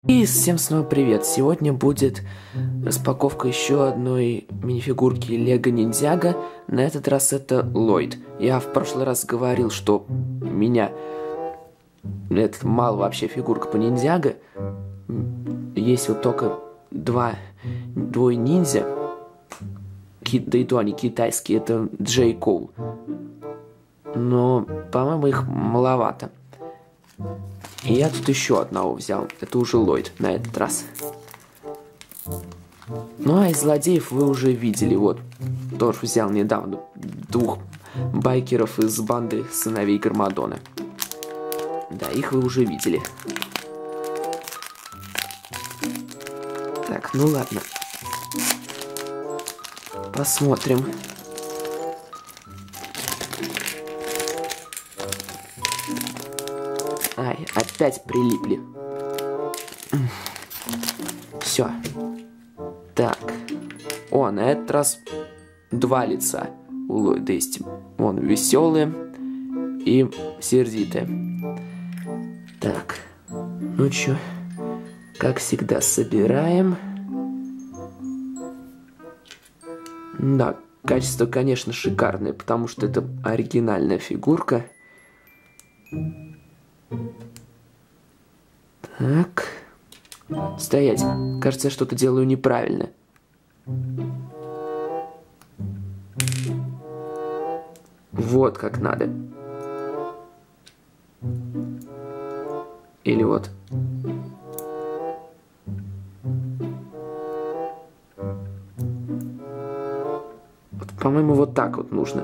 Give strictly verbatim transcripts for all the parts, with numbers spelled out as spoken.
И всем снова привет! Сегодня будет распаковка еще одной минифигурки Лего Ниндзяго. На этот раз это Ллойд. Я в прошлый раз говорил, что у меня это мало вообще фигурка по Ниндзяго. Есть вот только два, двое ниндзя. Да и то они китайские, это Джей Коул. Но, по-моему, их маловато. И я тут еще одного взял. Это уже Ллойд на этот раз. Ну а из злодеев вы уже видели. Вот, тоже взял недавно двух байкеров из банды сыновей Гармадона. Да, их вы уже видели. Так, ну ладно. Посмотрим. Ай, опять прилипли. Все. Так. О, на этот раз два лица у Ллойда есть. Вон веселые и сердитые. Так. Ну чё, как всегда, собираем. Да, качество, конечно, шикарное, потому что это оригинальная фигурка. Так. Стоять. Кажется, я что-то делаю неправильно. Вот как надо. Или вот. Вот, по-моему, вот так вот нужно.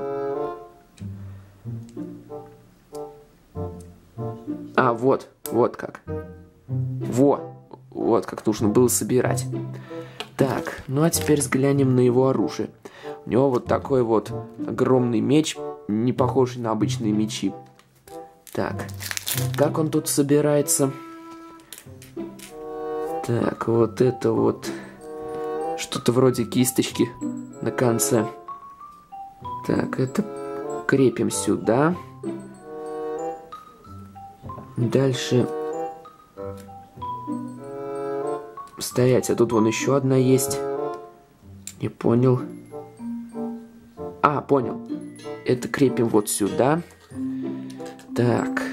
А, вот, вот как. Во, вот как нужно было собирать. Так, ну а теперь взглянем на его оружие. У него вот такой вот огромный меч, не похожий на обычные мечи. Так, как он тут собирается? Так, вот это вот что-то вроде кисточки на конце. Так, это крепим сюда. Дальше. Стоять, а тут вон еще одна есть. Не понял. А, понял. Это крепим вот сюда. Так.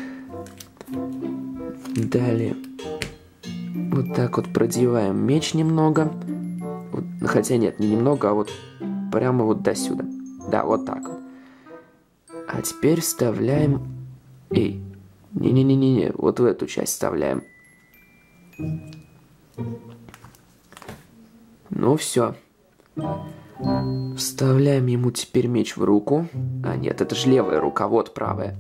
Далее. Вот так вот продеваем меч немного. Вот, хотя нет, не немного, а вот прямо вот до сюда. Да, вот так вот. А теперь вставляем... Эй. Не-не-не-не, вот в эту часть вставляем. Ну все. Вставляем ему теперь меч в руку. А нет, это же левая рука, вот правая.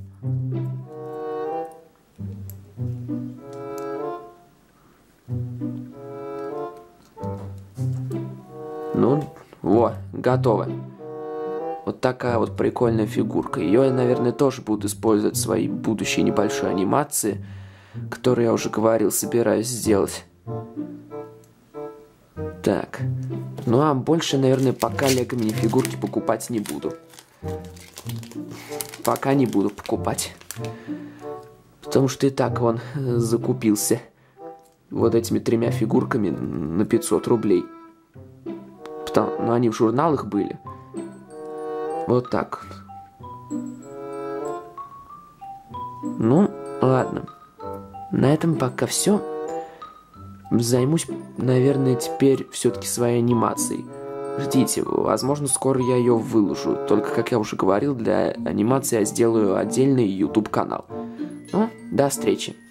Ну, во, готово. Вот такая вот прикольная фигурка. Ее я, наверное, тоже буду использовать в своей будущей небольшой анимации, которую я уже говорил, собираюсь сделать. Так. Ну а больше, наверное, пока лего мини-фигурки покупать не буду. Пока не буду покупать. Потому что и так вон закупился вот этими тремя фигурками на пятьсот рублей. Потому, ну они в журналах были. Вот так. Ну, ладно. На этом пока все. Займусь, наверное, теперь все-таки своей анимацией. Ждите, возможно, скоро я ее выложу. Только, как я уже говорил, для анимации я сделаю отдельный YouTube канал. Ну, до встречи.